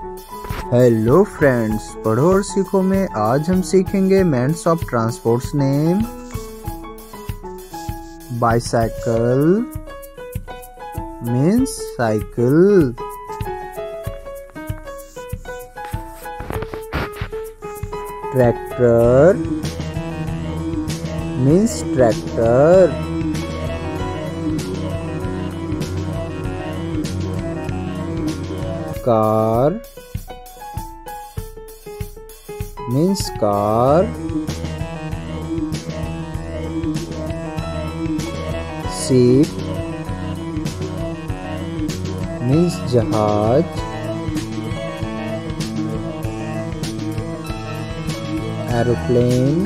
Hello friends, पढ़ो और सीखो में आज हम सीखेंगे means of transports name. Bicycle means cycle, tractor means tractor, car means car, ship means जहाज, aeroplane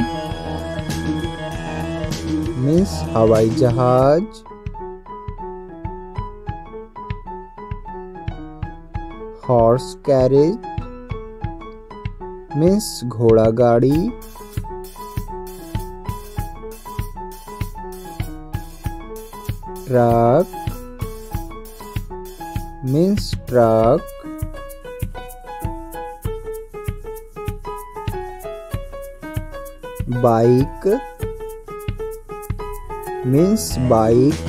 means हवाई जहाज, horse carriage मीन्स घोड़ा गाड़ी, truck means truck, bike means bike,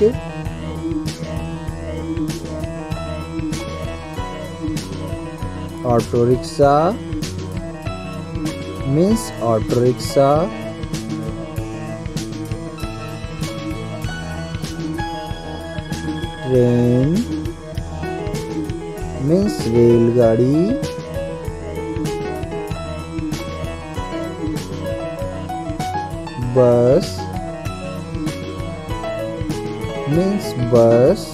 auto rickshaw means auto rickshaw, train means रेलगाड़ी, bus means bus,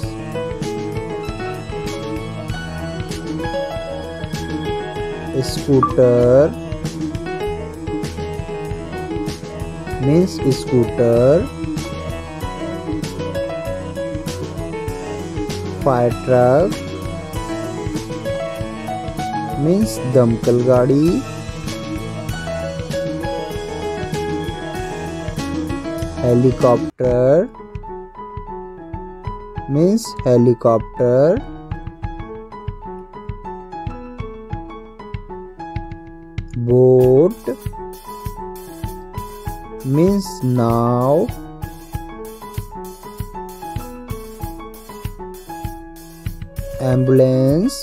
scooter means scooter, fire truck means दमकल गाड़ी, helicopter means helicopter, boat means नाव, ambulance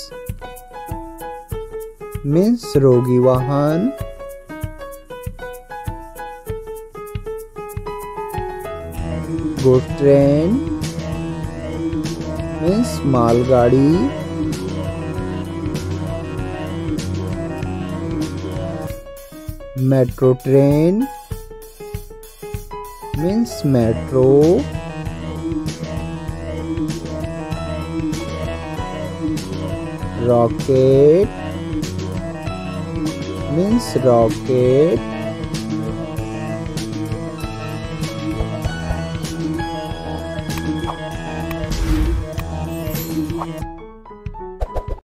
means रोगी वाहन, good train means मालगाड़ी, metro train means metro, rocket means rocket,